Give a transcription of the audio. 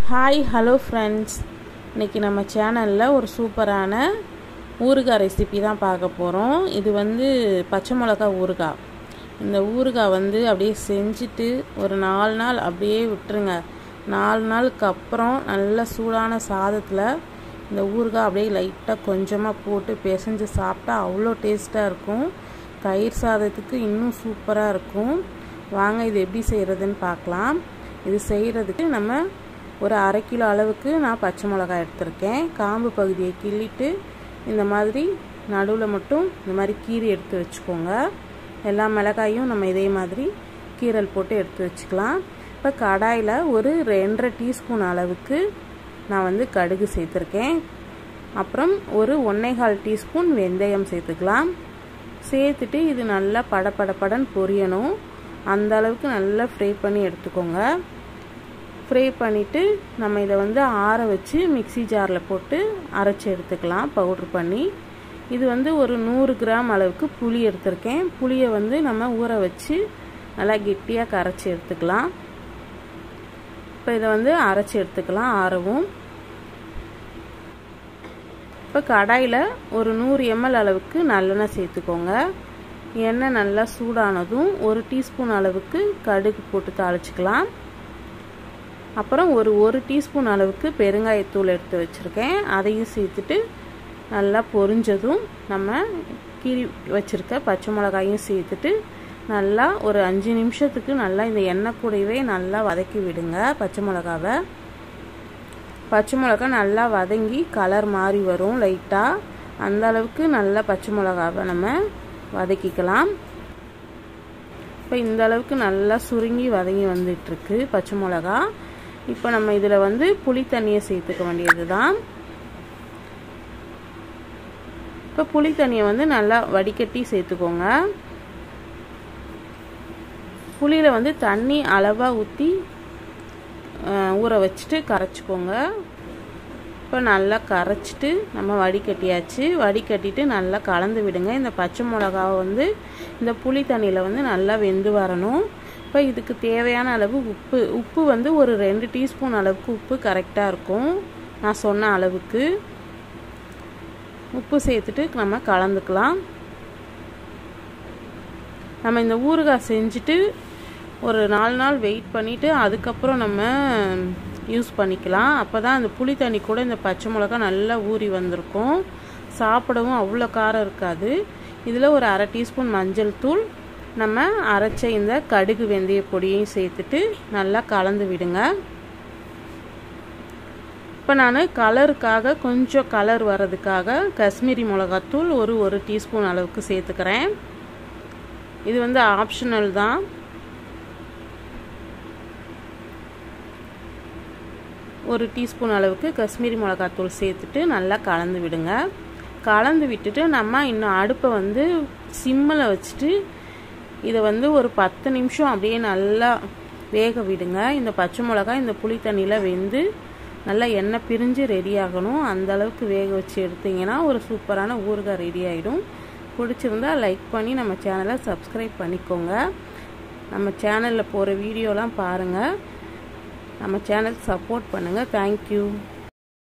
Hi hello friends, இன்றைக்கி நம்ம சேனலில் ஒரு சூப்பரான ஊறுகாய் ரெசிபி தான் பார்க்க போகிறோம். இது பச்சை மிளகா ஊறுகாய். இந்த ஊறுகாய் அப்படியே செஞ்சுட்டு ஒரு 4 நாள் அப்படியே விட்டுருங்க. 4 நாளுக்கு அப்புறம் நல்ல சூடான சாதத்தில் இந்த ஊறுகாய் அப்படியே லைட்டாக கொஞ்சமாக போட்டு பிசைஞ்சு சாப்பிட்டா அவ்வளோ டேஸ்ட்டாக இருக்கும். தயிர் சாதத்துக்கு இன்னும் சூப்பராக இருக்கும். வாங்க இது எப்படி செய்கிறதுன்னு பார்க்கலாம். இது செய்கிறதுக்கு நம்ம ஒரு 1/2 கிலோ அளவுக்கு நான் பச்சை மிளகாய் எடுத்திருக்கேன். காம்பு பகுதியை கிள்ளிட்டு இந்த மாதிரி நடுவில் மட்டும் இந்த மாதிரி கீரி எடுத்து வச்சுக்கோங்க. எல்லா மிளகாயும் நம்ம இதே மாதிரி கீரல் போட்டு எடுத்து வச்சுக்கலாம். இப்போ கடாயில் ஒரு 2.5 டீஸ்பூன் அளவுக்கு நான் கடுகு சேர்த்துருக்கேன். அப்புறம் ஒரு 1.25 டீஸ்பூன் வெந்தயம் சேர்த்துக்கலாம். சேர்த்துட்டு இது நல்லா படபடன்னு பொரியணும். அந்த அளவுக்கு நல்லா ஃப்ரை பண்ணி எடுத்துக்கோங்க. ஃப்ரை பண்ணிவிட்டு நம்ம இதை ஆற வச்சு மிக்சி ஜாரில் போட்டு அரைச்சி எடுத்துக்கலாம் பவுட்ரு பண்ணி. இது ஒரு 100 கிராம் அளவுக்கு புளி எடுத்திருக்கேன். புளியை நம்ம ஊற வச்சு நல்லா கெட்டியாக கரைச்சி எடுத்துக்கலாம். இப்போ இதை அரைச்சி எடுத்துக்கலாம் ஆறவும். இப்போ கடாயில் ஒரு 100 ml அளவுக்கு நல்லெண்ணெய் சேர்த்துக்கோங்க. எண்ணெய் நல்லா சூடானதும் 1 டீஸ்பூன் அளவுக்கு கடுகு போட்டு தாளிச்சிக்கலாம். அப்புறம் ஒரு டீஸ்பூன் அளவுக்கு பெருங்காயத்தூள் எடுத்து வச்சுருக்கேன். அதையும் சேர்த்துட்டு நல்லா பொரிஞ்சதும் நம்ம கீறி வச்சுருக்க பச்சை மிளகாயும் சேர்த்துட்டு நல்லா ஒரு 5 நிமிஷத்துக்கு நல்லா இந்த எண்ணெய் கூடவே நல்லா வதக்கி விடுங்க. பச்சை மிளகாவை நல்லா வதங்கி கலர் மாறி வரும் லைட்டாக. அந்த அளவுக்கு நல்லா பச்சை மிளகாவை நம்ம வதக்கிக்கலாம். இப்போ இந்த அளவுக்கு நல்லா சுருங்கி வதங்கி வந்துட்டுருக்கு பச்சை மிளகா. இப்போ நம்ம இதில் புளி தண்ணியை சேர்த்துக்க வேண்டியது தான். இப்போ புளி தண்ணியை நல்லா வடிகட்டி சேர்த்துக்கோங்க. புளியில் தண்ணி அளவாக ஊற்றி ஊற வச்சுட்டு கரைச்சிக்கோங்க. இப்போ நல்லா கரைச்சிட்டு நம்ம வடிகட்டியாச்சு. வடிகட்டிட்டு நல்லா கலந்து விடுங்க. இந்த பச்சை மிளகாவை இந்த புளி தண்ணியில் நல்லா வெந்து வரணும். இப்போ இதுக்கு தேவையான அளவு உப்பு ஒரு 2 டீஸ்பூன் அளவுக்கு உப்பு கரெக்டாக இருக்கும். நான் சொன்ன அளவுக்கு உப்பு சேர்த்துட்டு நம்ம கலந்துக்கலாம். நம்ம இந்த ஊறுகாய் செஞ்சுட்டு ஒரு 4 நாள் வெயிட் பண்ணிவிட்டு அதுக்கப்புறம் நம்ம யூஸ் பண்ணிக்கலாம். அப்போ தான் அந்த புளி தண்ணி கூட இந்த பச்சை மிளகா நல்லா ஊறி வந்திருக்கும். சாப்பிடவும் அவ்வளோ காரம் இருக்காது. இதில் ஒரு 1/2 டீஸ்பூன் மஞ்சள் தூள், நம்ம அரைச்ச இந்த கடுகு வெந்தய பொடியையும் சேர்த்துட்டு நல்லா கலந்து விடுங்க. இப்போ நான் கலருக்காக கொஞ்சம் கலர் வர்றதுக்காக காஷ்மீரி மிளகாத்தூள் ஒரு டீஸ்பூன் அளவுக்கு சேர்த்துக்கிறேன். இது ஆப்ஷனல் தான். ஒரு டீஸ்பூன் அளவுக்கு காஷ்மீரி மிளகாத்தூள் சேர்த்துட்டு நல்லா கலந்து விடுங்க. கலந்து விட்டுட்டு நம்ம இன்னும் அடுப்பை சிம்மில் வச்சுட்டு இதை ஒரு 10 நிமிஷம் அப்படியே நல்லா வேக விடுங்க. இந்த பச்சை மிளகாய் இந்த புளி தண்ணியில் வெந்து நல்லா எண்ணெய் பிரிஞ்சு ரெடி ஆகணும். அந்த அளவுக்கு வேக வச்சு எடுத்திங்கன்னா ஒரு சூப்பரான ஊறுகாய் ரெடி ஆகிடும். பிடிச்சிருந்தா லைக் பண்ணி நம்ம சேனலை சப்ஸ்கிரைப் பண்ணிக்கோங்க. நம்ம சேனலில் போகிற வீடியோலாம் பாருங்கள். நம்ம சேனலுக்கு சப்போர்ட் பண்ணுங்கள். தேங்க்யூ.